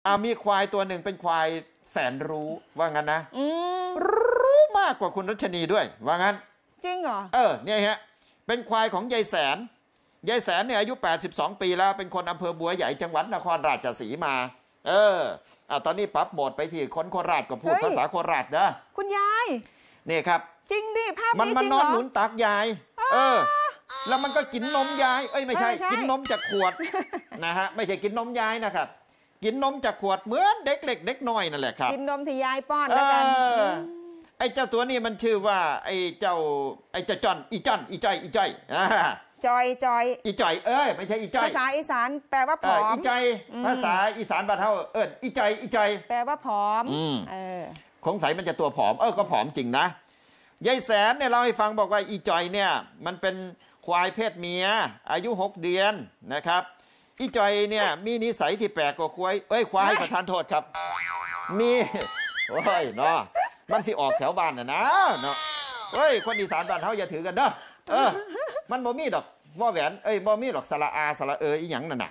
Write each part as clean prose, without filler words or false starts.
มีควายตัวหนึ่งเป็นควายแสนรู้ว่างั้นนะรู้มากกว่าคุณรัชนีด้วยว่างั้นจริงเหรอเนี่ยฮะเป็นควายของยายแสนเนี่ยอายุ82ปีแล้วเป็นคนอำเภอบัวใหญ่จังหวัดนครราชสีมาตอนนี้ปรับโหมดไปที่คนโคราชก็พูดภาษาโคราชนะคุณยายนี่ครับจริงดิภาพนี้มันนอนหนุนตักยายแล้วมันก็กินนมยายไม่ใช่กินนมจากขวดนะฮะไม่ใช่กินนมยายนะครับกินนมจากขวดเหมือนเด็กเล็กเด็กน้อยนั่นแหละครับกินนมที่ยายป้อนแล้วกันไอ้เจ้าตัวนี้มันชื่อว่าไอ้เจ้าจอนอีจ้อยอีจ้อยอีจ้อยไม่ใช่อีจ้อยภาษาอีสานแปลว่าผอมอีจ้อยภาษาอีสานบ้านเฮาอีจ้อยแปลว่าผอมสงสัยมันจะตัวผอมก็ผอมจริงนะยายแสนเนี่ยเราให้ฟังบอกว่าอีจ้อยเนี่ยมันเป็นควายเพศเมียอายุ6 เดือนนะครับอีจ้อยเนี่ยมีนิสัยที่แปลกกว่าควายประทานโทษครับมีโอ้ยเนาะมันสิออกแถวบ้านนะเนาะคนอีสานบ้านเฮาอย่าถือกันเด้อมันบ่มีดอกว่าแหวนบ่มีดอกสระอาสระอีหยังนั่นน่ะ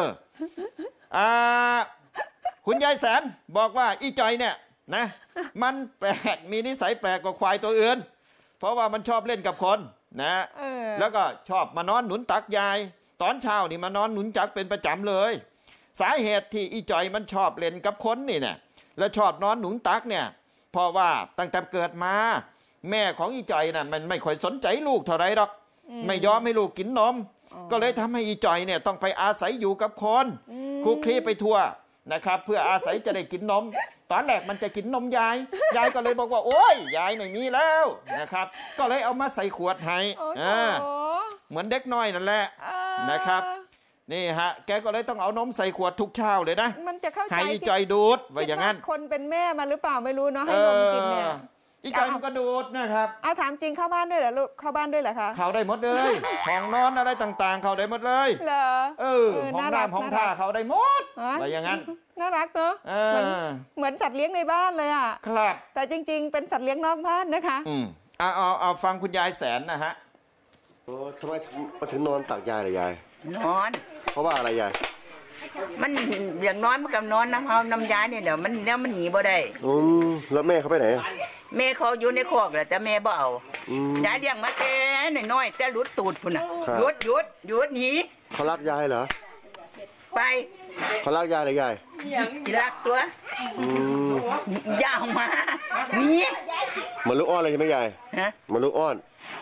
คุณยายแสนบอกว่าอีจ้อยเนี่ยนะมันแปลกมีนิสัยแปลกกว่าควายตัวอื่นเพราะว่ามันชอบเล่นกับคนนะแล้วก็ชอบมานอนหนุนตักยายตอนเช้านี่มานอนหนุนจักเป็นประจำเลยสาเหตุที่อีจ้อยมันชอบเล่นกับคนนี่เนี่ยแล้วชอบนอนหนุนตักเนี่ยเพราะว่าตั้งแต่เกิดมาแม่ของอีจ้อยน่ะมันไม่ค่อยสนใจลูกเท่าไรหรอกไม่ยอมให้ลูกกินนมก็เลยทำให้อีจ้อยเนี่ยต้องไปอาศัยอยู่กับคนคลุกคลีไปทั่วนะครับเพื่ออาศัยจะได้กินนมตอนแรกมันจะกินนมยายก็เลยบอกว่าโอ๊ยยายไม่มีแล้วนะครับก็เลยเอามาใส่ขวดให้เหมือนเด็กน้อยนั่นแหละนะครับนี่ฮะแกก็เลยต้องเอานมใส่ขวดทุกเช้าเลยนะมันจะเข้าใจให้อีจ้อยดูดไว้อย่างนั้นคนเป็นแม่มาหรือเปล่าไม่รู้เนาะให้นมกินเนี่ยอีจ้อยมันก็ดูดนะครับเอาถามจริงเข้าบ้านด้วยเหรอลูกเข้าบ้านด้วยเหรอคะเข้าได้หมดเลยห้องนอนอะไรต่างๆเข้าได้หมดเลยเหรอห้องน้ำห้องท่าเข้าได้หมดไว้อย่างนั้นน่ารักเนอะเหมือนสัตว์เลี้ยงในบ้านเลยอ่ะครับแต่จริงๆเป็นสัตว์เลี้ยงนอกบ้านนะคะเอาฟังคุณยายแสนนะฮะทำไมมาถึงนอนตักยายเลยยายนอนเพราะว่าอะไรยายมันอย่างนอนมันกับนอนน้ำยาเนี่ยเดี๋ยวมันหนีบ่ได้แล้วแม่เขาไปไหนแม่เขาอยู่ในคอกแหละแต่แม่บ่เอายายเลี้ยงมาแต่น้อยแต่รุดตูดพุ่นน่ะหยุดหนีเขารักยายเหรอไปเขารักยายเลยยายรักตัวยาวมานี่มันลูกอ้อนเลยใช่ไหมยายมันลูกอ้อน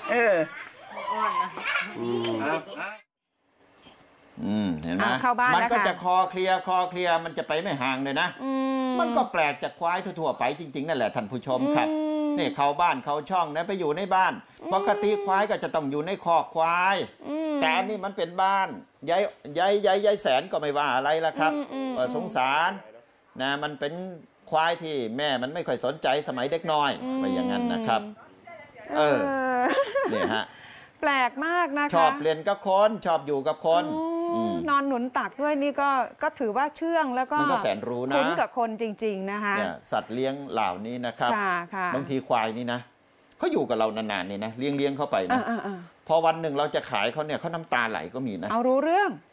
เห็นไหมมันก็จะคอเคลียร์มันจะไปไม่ห่างเลยนะมันก็แปลกจากควายทั่วไปจริงๆนั่นแหละท่านผู้ชมครับนี่เขาบ้านเขาช่องนะไปอยู่ในบ้านปกติควายก็จะต้องอยู่ในคอกควายแต่อันนี้มันเป็นบ้านยายแสนก็ไม่ว่าอะไรละครับสงสารนะมันเป็นควายที่แม่มันไม่ค่อยสนใจสมัยเด็กน้อยไปอย่างนั้นนะครับนี่ฮะแปลกมากนะคะชอบเล่นกับคนชอบอยู่กับคนนอนหนุนตักด้วยนี่ก็ถือว่าเชื่องแล้วก็มันก็แสนรู้นะคุ้นกับคนจริงๆนะคะสัตว์เลี้ยงเหล่านี้นะครับบางทีควายนี่นะเขาอยู่กับเรานานๆนี่นะเลี้ยงเข้าไปนะพอวันหนึ่งเราจะขายเขาเนี่ยเขาน้ำตาไหลก็มีนะเอารู้เรื่อง